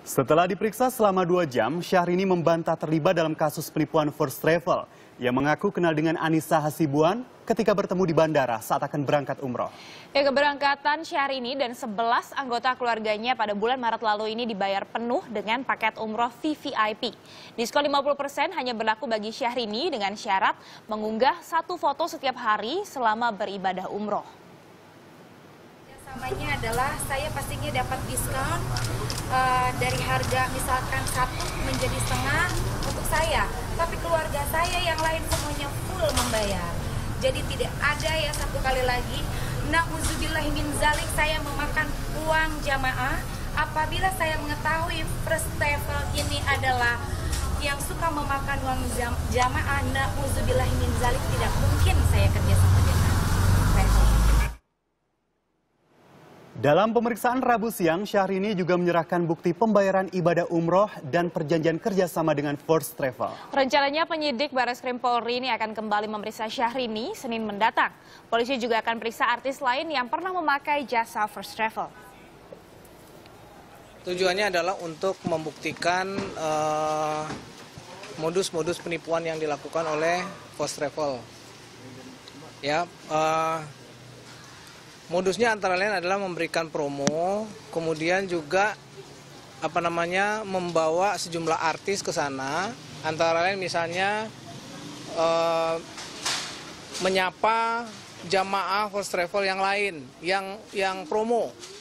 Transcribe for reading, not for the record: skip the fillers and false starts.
Setelah diperiksa selama 2 jam, Syahrini membantah terlibat dalam kasus penipuan First Travel. Ia mengaku kenal dengan Anissa Hasibuan ketika bertemu di bandara saat akan berangkat umroh. Keberangkatan Syahrini dan 11 anggota keluarganya pada bulan Maret lalu ini dibayar penuh dengan paket umroh VVIP. Diskon 50% hanya berlaku bagi Syahrini dengan syarat mengunggah 1 foto setiap hari selama beribadah umroh. Namanya adalah saya pastinya dapat diskon dari harga misalkan 1 menjadi setengah untuk saya, tapi keluarga saya yang lain semuanya full membayar. Jadi tidak ada ya satu kali lagi, na'udzubillahi min zalik, saya memakan uang jamaah apabila saya mengetahui First Travel ini adalah yang suka memakan uang jamaah. Na'udzubillahi min zalik, tidak mungkin saya kerja sama dengan travel. Dalam pemeriksaan Rabu siang, Syahrini juga menyerahkan bukti pembayaran ibadah umroh dan perjanjian kerjasama dengan First Travel. Rencananya penyidik Barreskrim Polri ini akan kembali memeriksa Syahrini Senin mendatang. Polisi juga akan periksa artis lain yang pernah memakai jasa First Travel. Tujuannya adalah untuk membuktikan modus-modus penipuan yang dilakukan oleh First Travel. Ya. Modusnya antara lain adalah memberikan promo, kemudian juga membawa sejumlah artis ke sana, antara lain misalnya menyapa jamaah First Travel yang lain yang promo.